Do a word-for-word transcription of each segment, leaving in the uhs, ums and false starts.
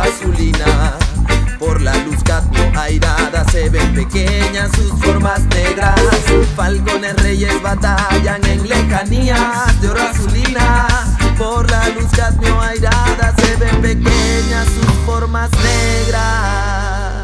azulina. Por la luz cadmio airada se ven pequeñas sus formas negras. Falcones reyes batallan en lejanías de oro azulina. Por la luz cadmio airada se ven pequeñas sus formas negras.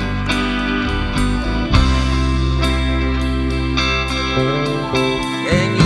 En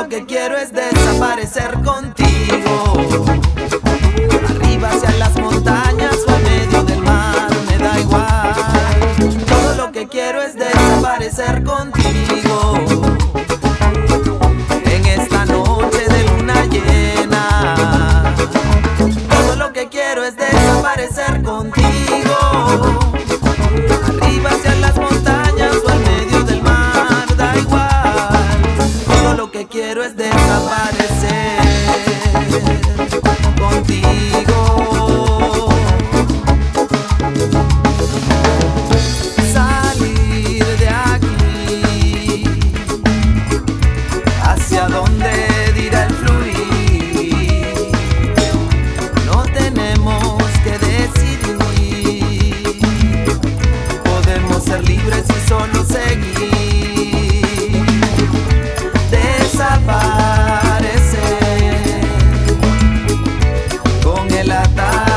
que quiero es desaparecer contigo. Arriba hacia las montañas o en medio del mar, me da igual. Todo lo que quiero es desaparecer contigo. En esta noche de luna llena, todo lo que quiero es desaparecer contigo. Arriba hacia las montañas o en medio del mar, da igual. Todo lo que quiero es desaparecer contigo. Salir de aquí, hacia dónde dirá el fluir. No tenemos que decidir, podemos ser libres y solo seguir. Desaparecer con el ataque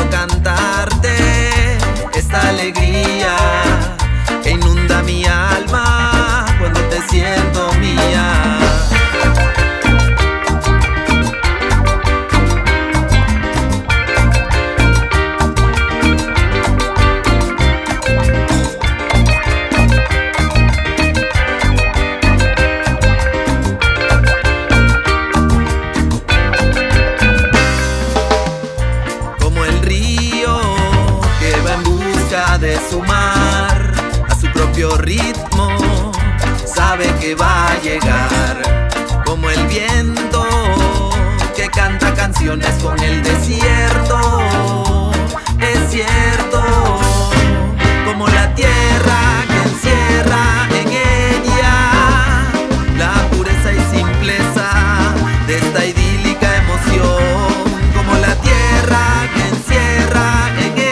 quiero cantarte esta alegría que inunda mi alma cuando te siento mía. De su mar, a su propio ritmo, sabe que va a llegar. Como el viento que canta canciones con el desierto, es cierto. Como la tierra que encierra en ella la pureza y simpleza de esta idílica emoción. Como la tierra que encierra en ella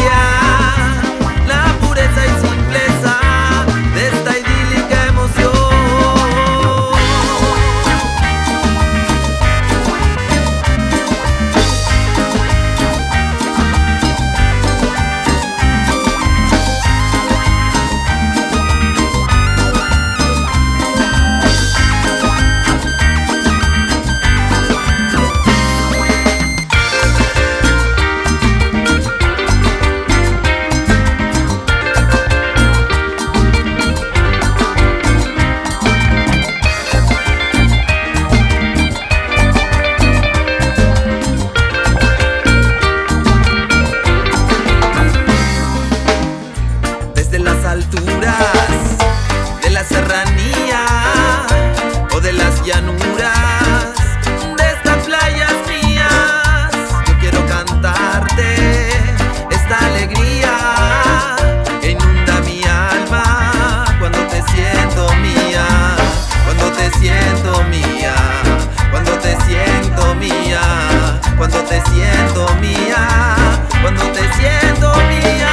de la serranía o de las llanuras de estas playas mías, yo quiero cantarte esta alegría que inunda mi alma cuando te siento mía, cuando te siento mía, cuando te siento mía, cuando te siento mía, cuando te siento mía.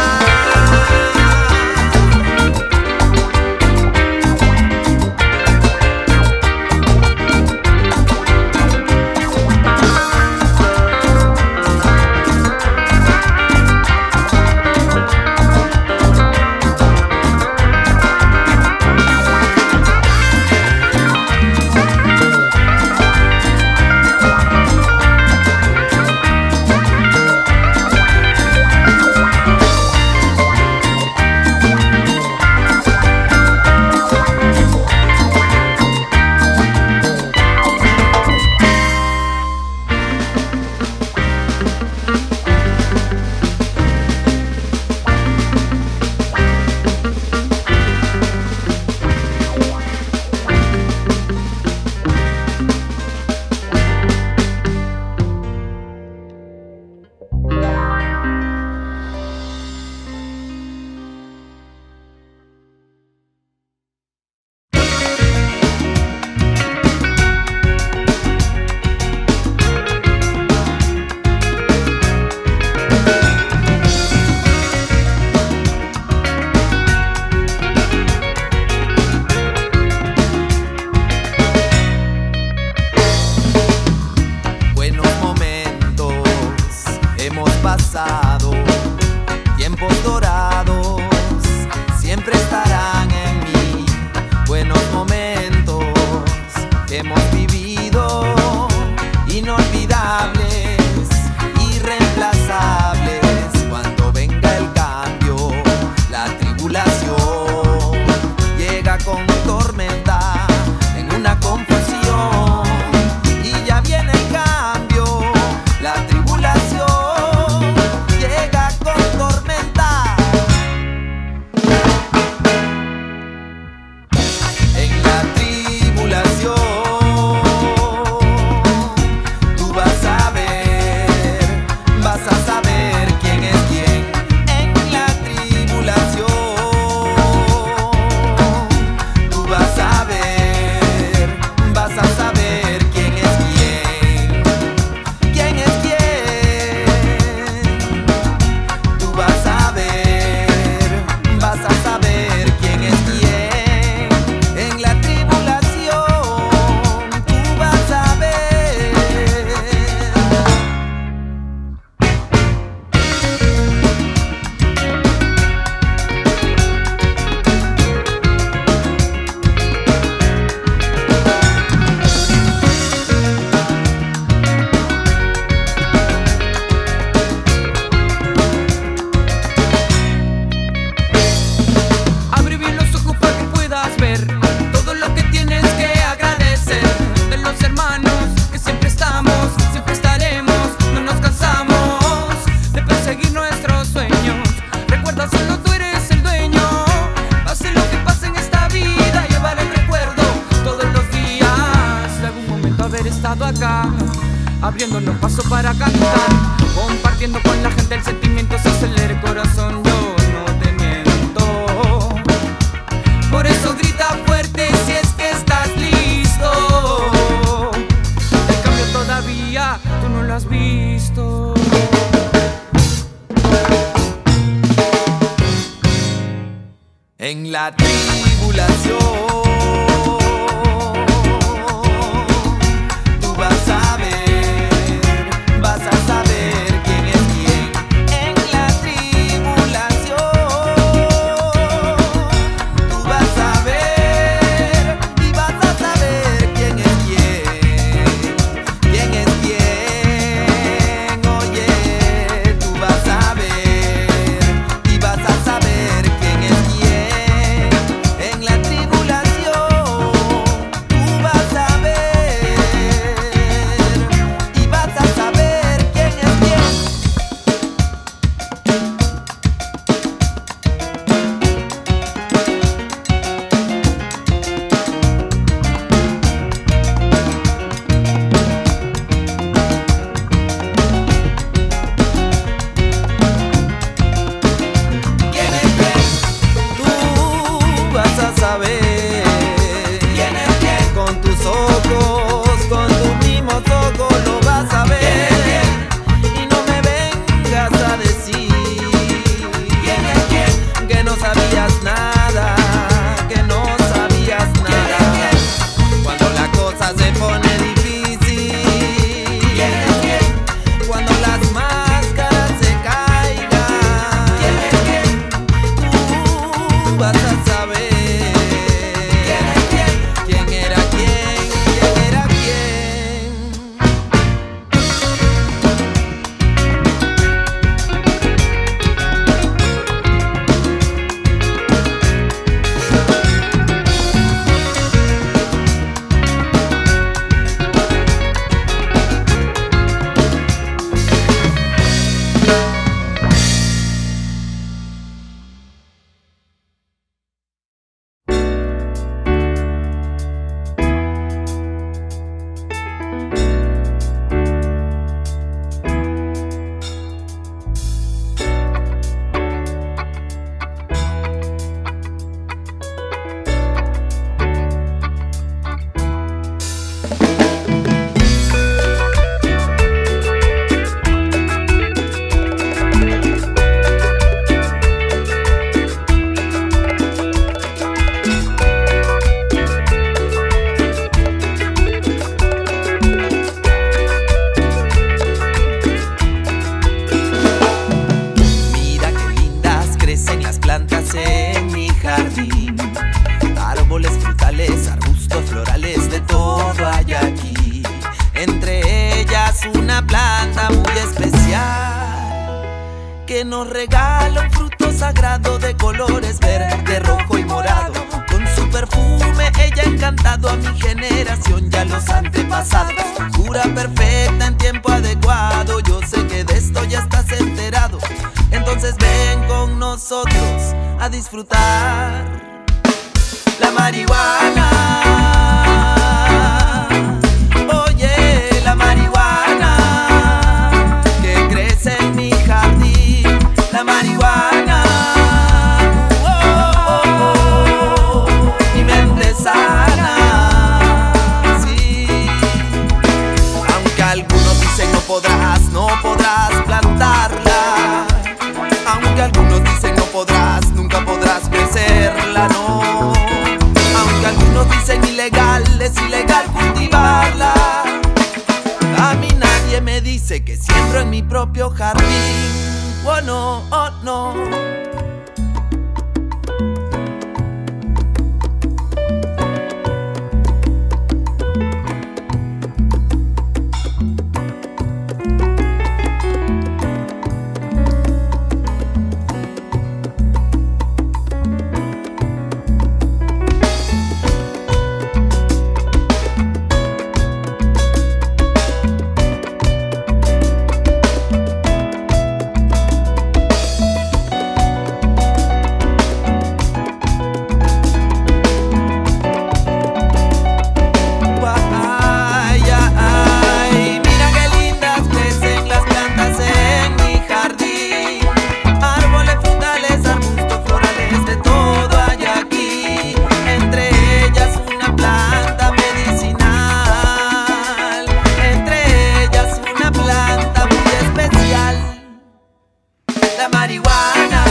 Pasado, tiempos dorados siempre estarán en mí. Buenos momentos que hemos vivido, inolvidables, irreemplazables. Cuando venga el cambio, la tribulación llega con tormenta en una confusión, y ya viene el cambio, la tribulación llega con tormenta. En la tribulación abriéndonos paso para cantar, compartiendo con la gente el sentimiento, se acelera el corazón, yo no te miento. Por eso grita fuerte si es que estás listo. El cambio todavía tú no lo has visto. En la tribulación tú vas a ver, vas a saber quién es quién. En la tribulación tú vas a ver y vas a saber quién es quién, quién es quién. Oye, tú vas a ver y vas a saber quién es quién. En la tribulación tú vas a ver y vas a saber quién es quién. ¿Quién es quién? Tú vas a saber quién es quién. Con tus ojos, con tus mismos ojos lo vas a ver. Y no me vengas a decir quién es quién, que no sabías nada, que no sabías nada. Cuando la cosa se pone difícil, quién es quién. Cuando las máscaras se caigan, quién es quién. Tú vas a saber quién es quién, quién era quién, quién era quién. Mira qué lindas crecen las plantas en mi jardín. Árboles frutales, arbustos florales, de todo hay aquí. Entre ellas una planta muy especial que nos regala un fruto sagrado de colores verde, rojo y morado. Con su perfume ella ha encantado a mi generación y a los antepasados. Cura perfecta en tiempo adecuado, yo sé que de esto ya estás enterado. Entonces ven con nosotros a disfrutar la marihuana. Oye, la marihuana que crece en mi jardín. La marihuana, oh, oh, oh, mi mente sana, sí. Aunque algunos dicen no podrás, no podrás plantarla. Aunque algunos dicen no podrás, nunca podrás crecerla, no. Aunque algunos dicen ilegal, es ilegal cultivarla. A mí nadie me dice que siembro en mi propio jardín. Oh no, oh no. la marihuana.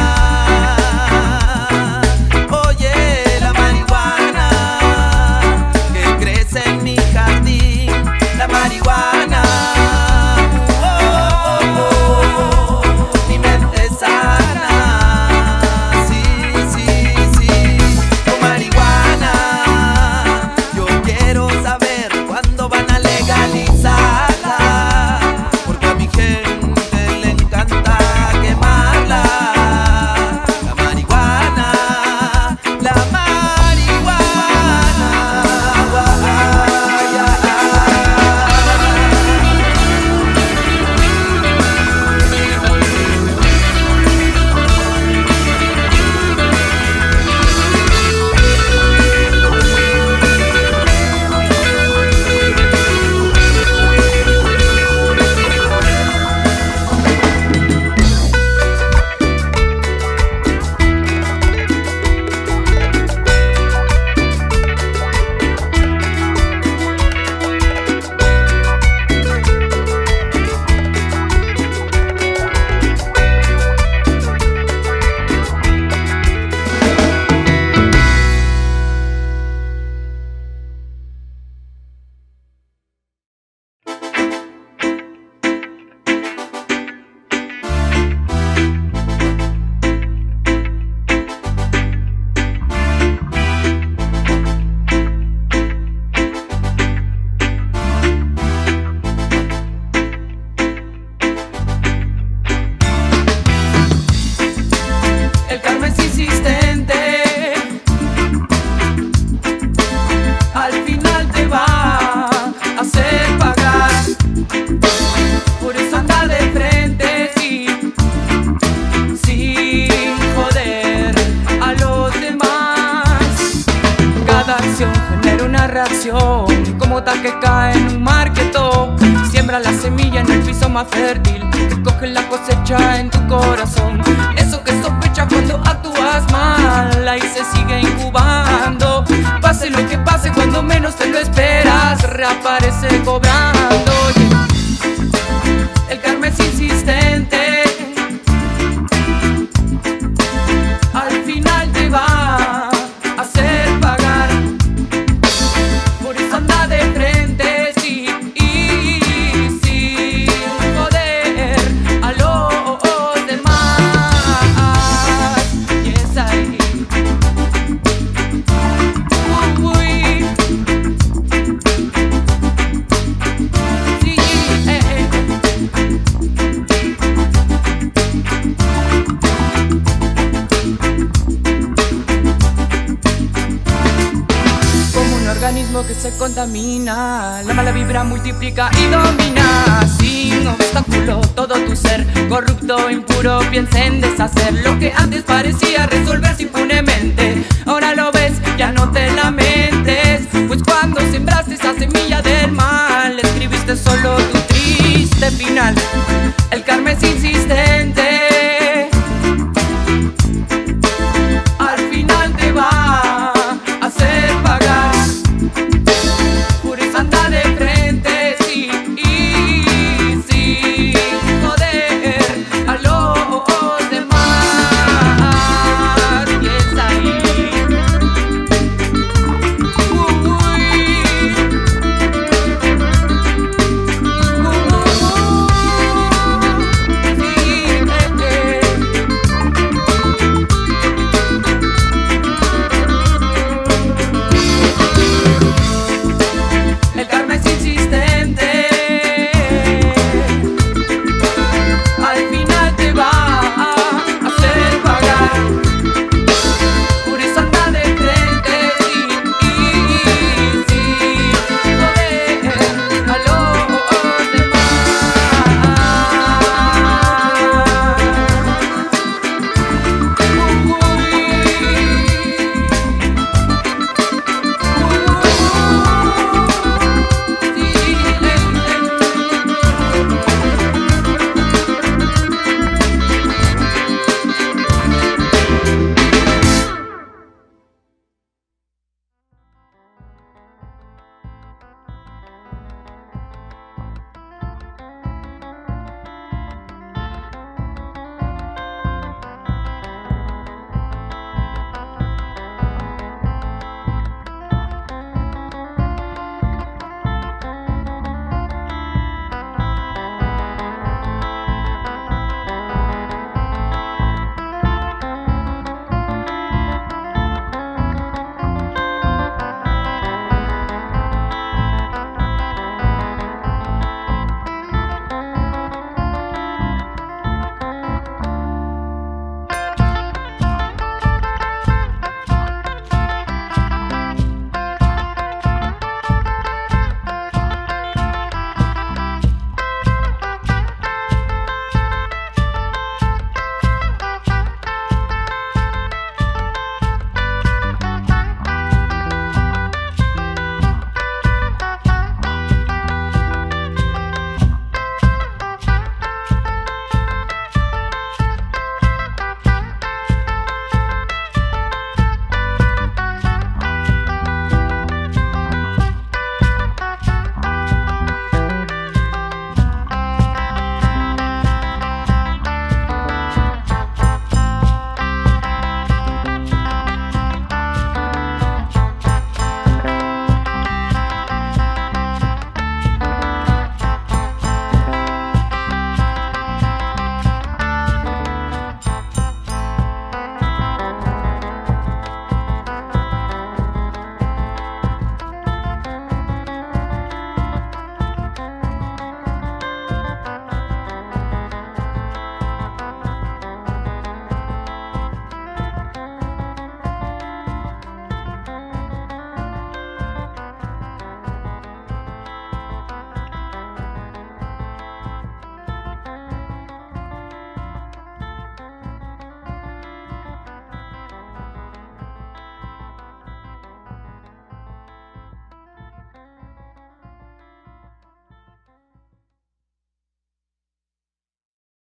Oye, la marihuana que crece en mi jardín, la marihuana. Oh, oh, oh, oh, mi mente sana. Sí, sí, sí. Con marihuana yo quiero saber cuándo van a legalizarla, porque a mi gente le encanta quemarla. La marihuana, la marihuana. El karma es insistente, al final te va a hacer pagar. Por eso anda de frente, sí, sin joder a los demás. Cada acción genera una reacción, como tal que cae en un marquetón. Siembra la semilla en el piso más fértil, que coge la cosecha en tu corazón. Eso que sospecha cuando actúas mal, ahí se sigue incubando. Pase lo que pase, cuando menos te lo esperas, reaparece cobrando. Yeah. El karma es insistente, al final te va a hacer pagar. Por eso anda de frente, sí, y sin joder a los demás. Y es ahí. Uy, sí, eh, eh. Como un organismo que se contamina, la mala vibra multiplica y domina. Sin obstáculo todo tu ser, corrupto, impuro, piensa en deshacer lo que antes parecía resolverse impunemente. Ahora lo ves, ya no te lamentes, pues cuando sembraste esa semilla del mal, escribiste solo tu triste final. El karma es insistente, al final te va a hacer pagar. Por eso anda de frente, sí, y sin joder a los demás. Y es ahí. Uy. Uh, uh, uh.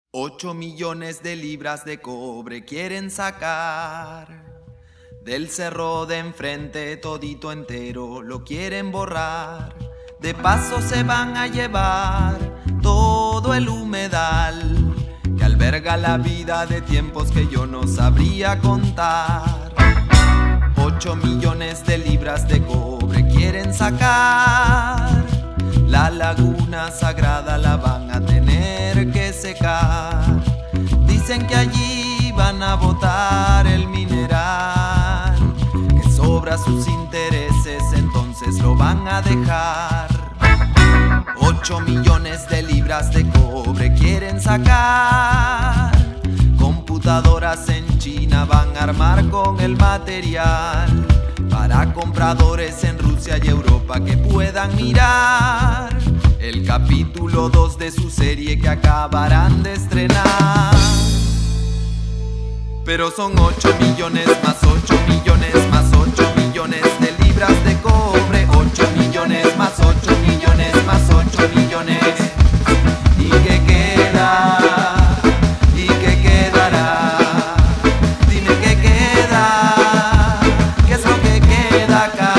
Ocho millones de libras de cobre quieren sacar del cerro de enfrente, todito entero lo quieren borrar. De paso se van a llevar todo el humedal que alberga la vida de tiempos que yo no sabría contar. Ocho millones de libras de cobre quieren sacar. La laguna sagrada la van a tener que secar. Dicen que allí van a botar el mineral que sobra sus intereses, entonces lo van a dejar. Ocho millones de libras de cobre quieren sacar. Computadoras en China van a armar con el material para compradores en Rusia y Europa que puedan mirar el capítulo dos de su serie que acabarán de estrenar. Pero son ocho millones más ocho millones más ocho millones de libras de cobre. Ocho millones más ocho millones más ocho millones. ¿Y qué queda? ¿Y qué quedará? Dime qué queda. ¿Qué es lo que queda acá?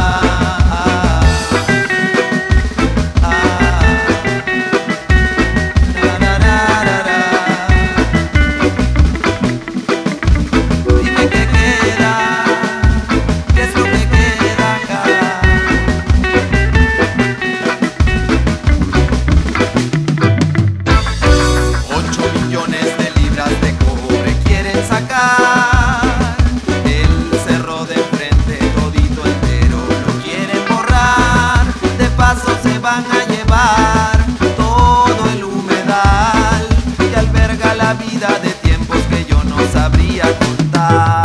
Van a llevar todo el humedal que alberga la vida de tiempos que yo no sabría contar.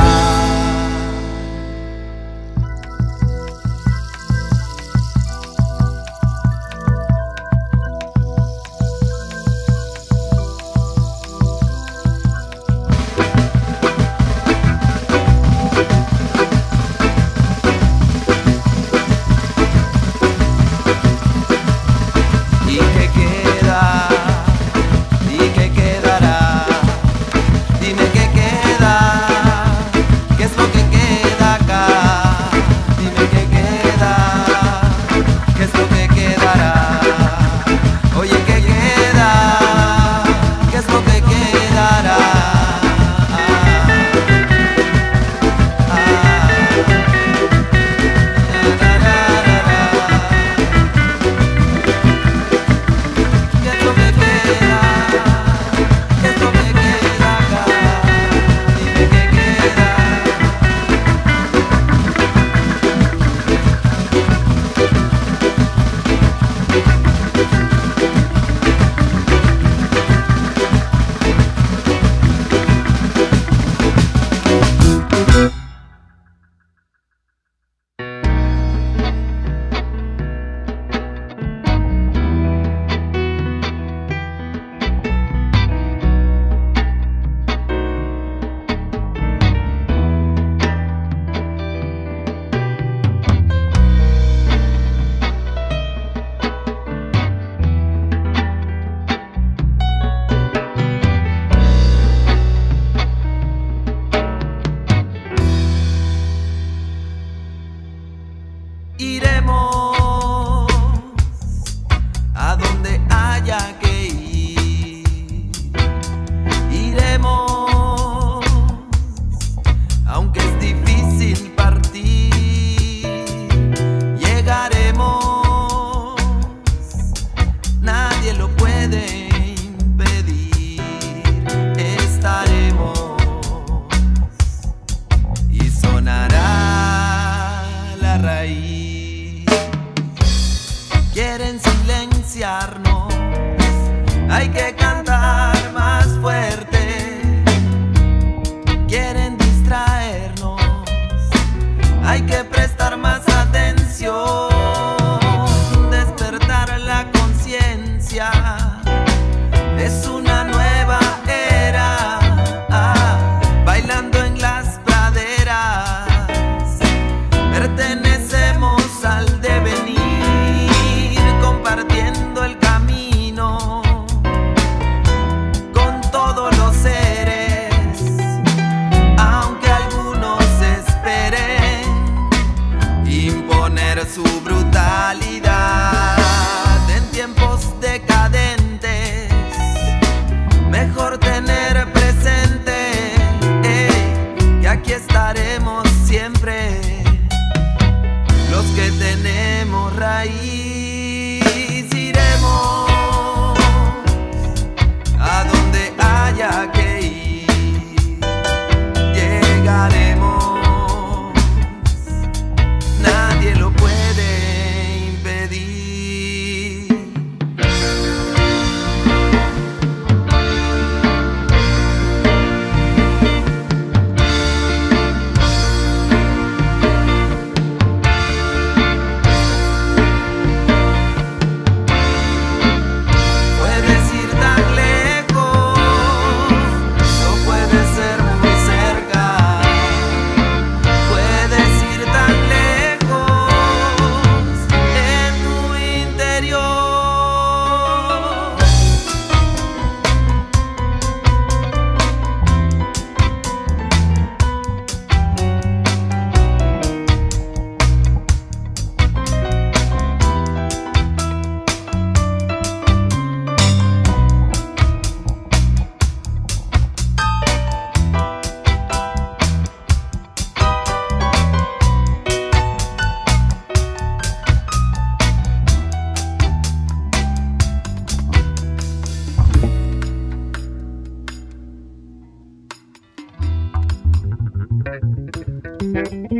Thank you.